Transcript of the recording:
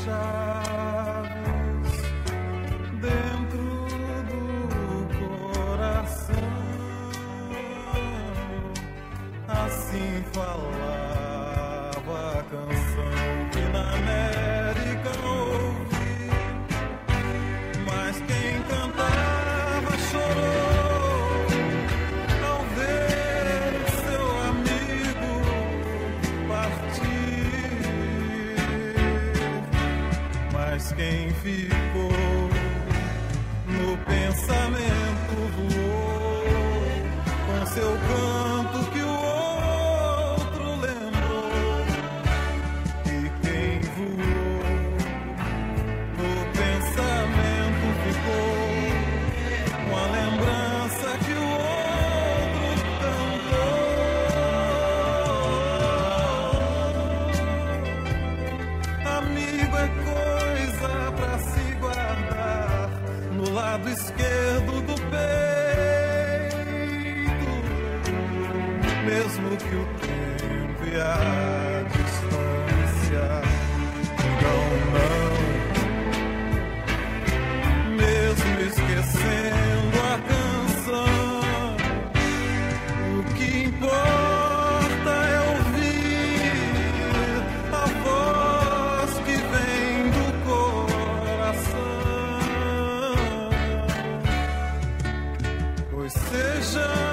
chaves dentro do coração. Assim falava a canção que na América ouvi, mas quem cantava chorou ao ver seu amigo partir. Mas quem ficou no pensamento voou com seu canto que o outro lembrou. E quem voou no pensamento ficou com a lembrança que o outro cantou. Amigo é coisa pra se guardar no lado esquerdo do peito, mesmo que o tempo e a distância digam não, mesmo esquecendo a canção, o que importa é ouvir a voz que vem do coração. Pois seja